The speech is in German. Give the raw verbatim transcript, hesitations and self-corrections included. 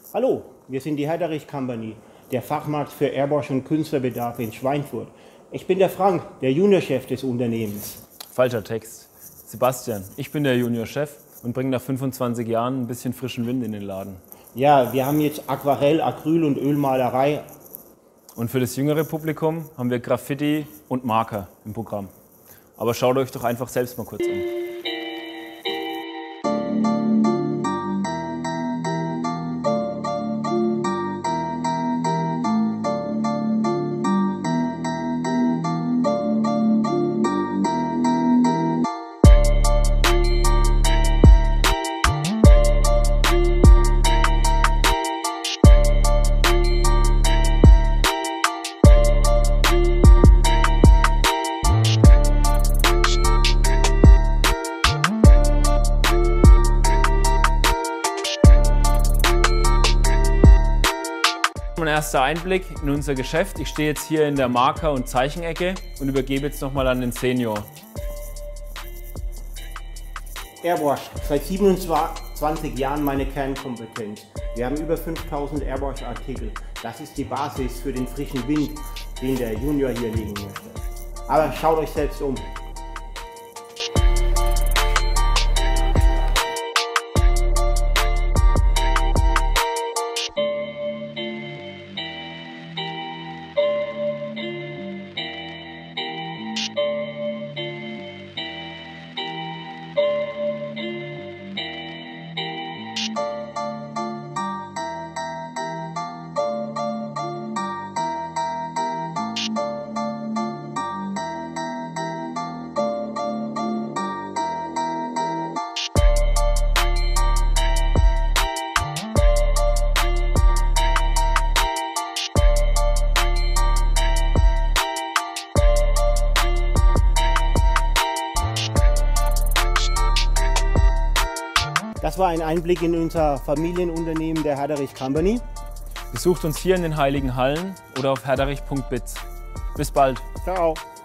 Hallo, wir sind die Herderich Company, der Fachmarkt für Airwash und Künstlerbedarf in Schweinfurt. Ich bin der Frank, der Juniorchef des Unternehmens. Falscher Text. Sebastian, ich bin der Juniorchef und bringe nach fünfundzwanzig Jahren ein bisschen frischen Wind in den Laden. Ja, wir haben jetzt Aquarell, Acryl und Ölmalerei. Und für das jüngere Publikum haben wir Graffiti und Marker im Programm. Aber schaut euch doch einfach selbst mal kurz an. Mein erster Einblick in unser Geschäft. Ich stehe jetzt hier in der Marker- und Zeichenecke und übergebe jetzt nochmal an den Senior. Airwash, seit siebenundzwanzig Jahren meine Kernkompetenz. Wir haben über fünftausend Airwash-Artikel. Das ist die Basis für den frischen Wind, den der Junior hier legen möchte. Aber schaut euch selbst um. Das war ein Einblick in unser Familienunternehmen der Herderich Company. Besucht uns hier in den Heiligen Hallen oder auf herderich punkt biz. Bis bald. Ciao.